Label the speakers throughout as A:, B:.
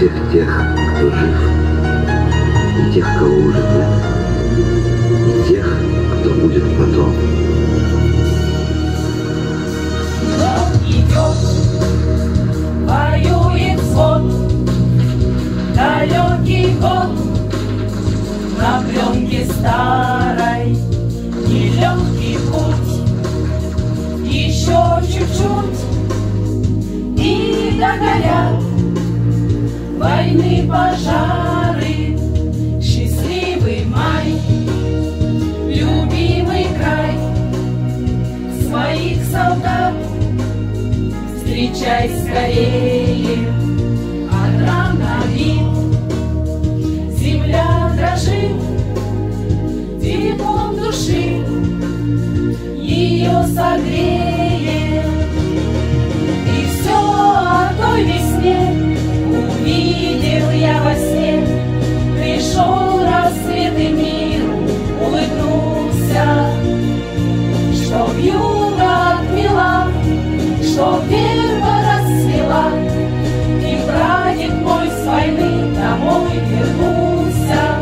A: всех тех, кто жив, и тех, кого уже нет, и тех, кто будет потом.
B: Идет, воюет взвод, далекий год, на пленке старой, нелегкий путь, еще чуть-чуть, и догорят войны пожары, счастливый май, любимый край, своих солдат встречай скорее, от ран набит, земля дрожит, теплом души ее согреет. И все о той весне увидел я во сне, пришел рассвет и миру улыбнулся, что вьюга отмела, что верба расцвела, и прадед мой с войны домой вернулся.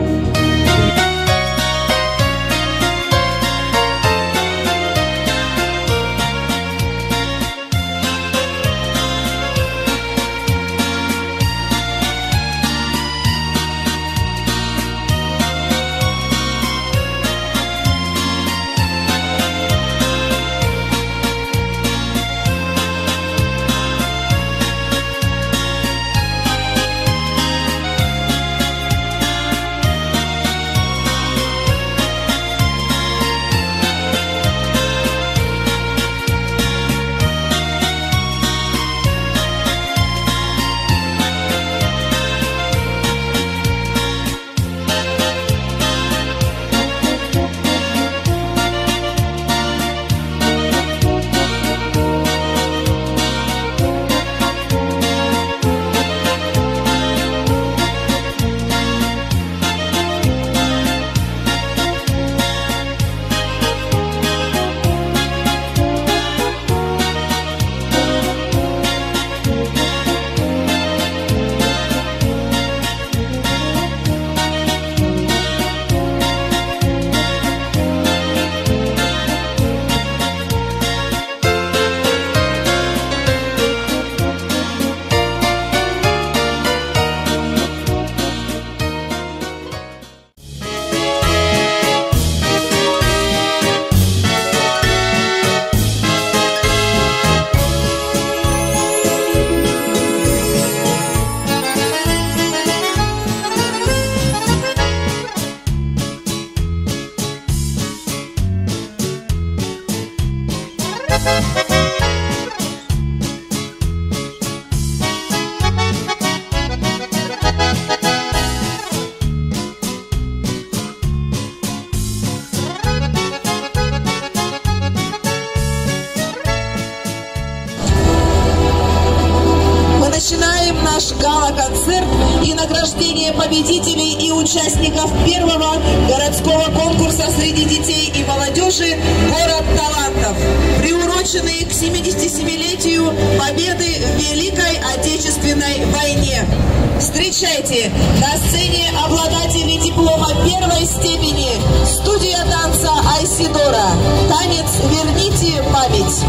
C: Начинаем наш гала-концерт и награждение победителей и участников первого городского конкурса среди детей и молодежи «Город талантов», приуроченный к 77-летию победы в Великой Отечественной войне. Встречайте, на сцене обладатели диплома первой степени, студия танца Айсидора, танец «Верните память».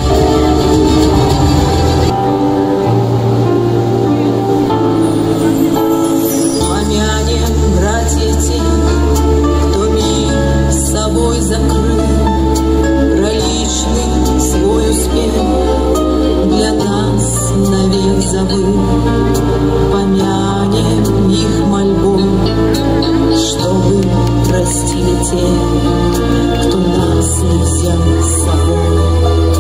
D: Братья те, кто мир с собой закрыл, про личный свой успех для нас навек забыл. Помянем их мольбой, чтобы простили те, кто нас не взял с собой.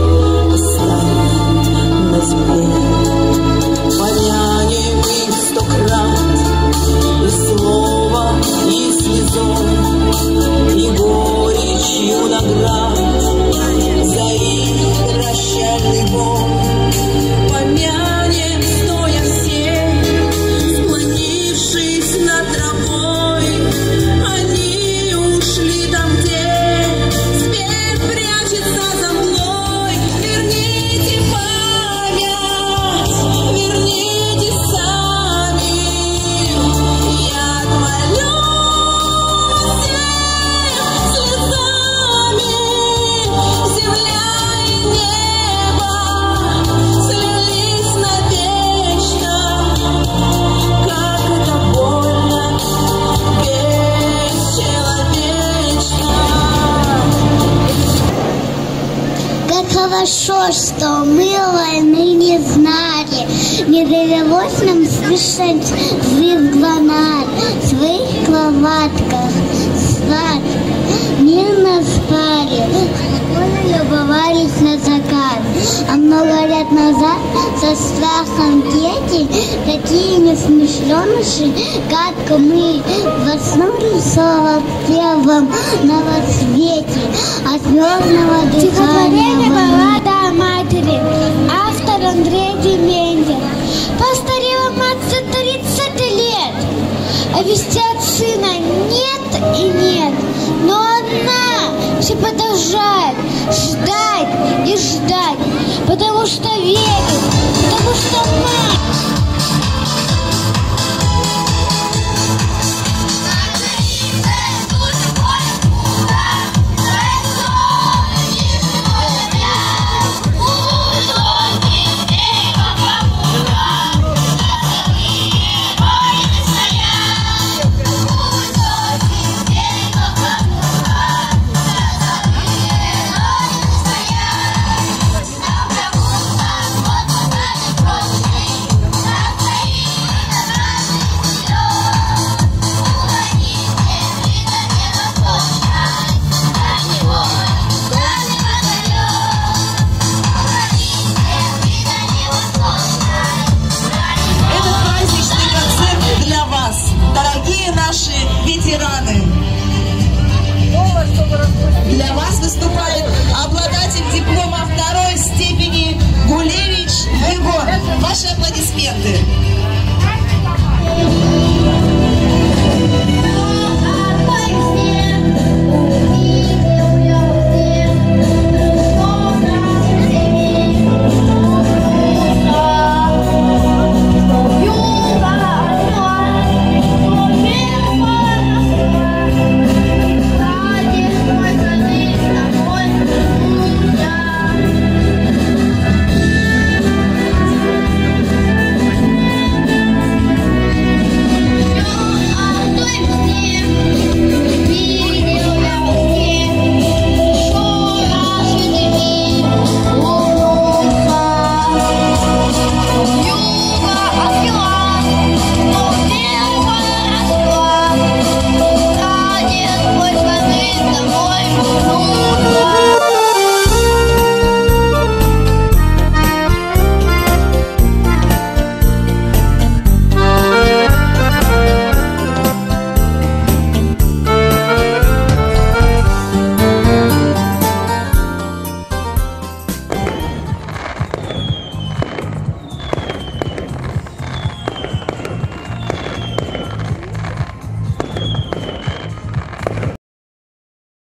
E: хорошо, что мы войны не знали. Не довелось нам слышать взрыв гранат. В своих кроватках сладко, мирно спали, спокойно любовались на закат. А много лет назад со страхом дети, такие несмышленыши, как мы, проснулись в 41-м на рассвете от звездного дыхания.
F: Стихотворение «Баллада о матери». Автор Андрей Дементьев. Постарела мать за 30 лет, а вести от сына нет и нет. Но одна все продолжает ждать и ждать, потому что верит, потому что мать.